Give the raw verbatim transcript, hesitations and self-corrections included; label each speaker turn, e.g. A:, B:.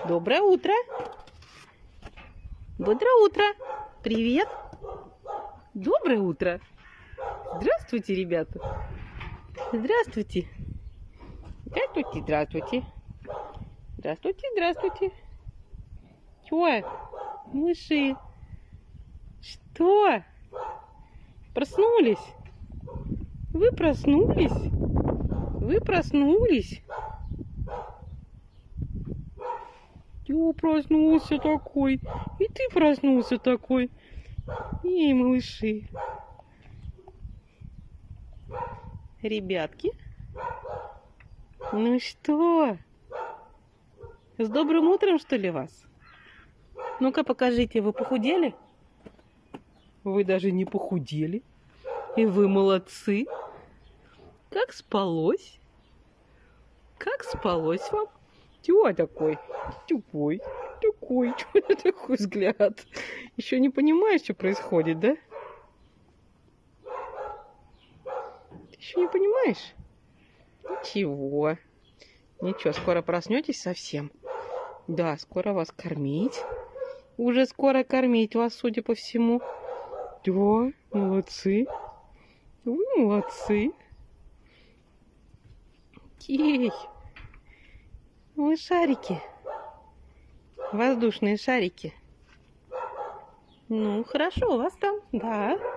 A: Доброе утро. Доброе утро. Привет. Доброе утро. Здравствуйте, ребята. Здравствуйте. Здравствуйте, здравствуйте. Здравствуйте, здравствуйте. Чё? Мыши. Что? Проснулись? Вы проснулись? Вы проснулись? Я проснулся такой. И ты проснулся такой. Эй, малыши. Ребятки. Ну что? С добрым утром, что ли, вас? Ну-ка, покажите, вы похудели? Вы даже не похудели. И вы молодцы. Как спалось? Как спалось вам? Чего такой? Тупой. Такой. Чего такой взгляд? Еще не понимаешь, что происходит, да? Ты еще не понимаешь? Ничего. Ничего, скоро проснетесь совсем. Да, скоро вас кормить. Уже скоро кормить вас, судя по всему. Да, молодцы. Вы молодцы. Ей. Вы шарики. Воздушные шарики. Ну, хорошо у вас там, да.